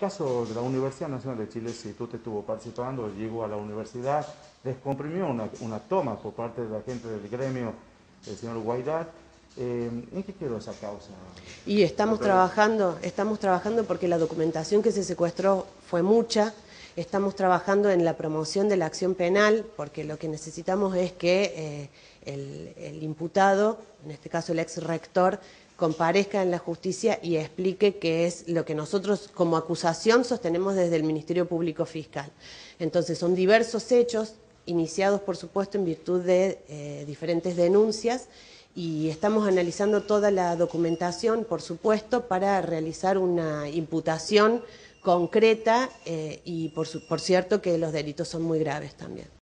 caso de la Universidad Nacional de Chile, si tú te estuvo participando, llegó a la universidad, descomprimió una toma por parte de la gente del gremio, el señor Guaidar. ¿En qué quedó esa causa? Y estamos trabajando porque la documentación que se secuestró fue mucha. Estamos trabajando en la promoción de la acción penal, porque lo que necesitamos es que el imputado, en este caso el ex rector, comparezca en la justicia y explique qué es lo que nosotros como acusación sostenemos desde el Ministerio Público Fiscal. Entonces son diversos hechos, iniciados por supuesto en virtud de diferentes denuncias, y estamos analizando toda la documentación, por supuesto, para realizar una imputación concreta y por cierto que los delitos son muy graves también.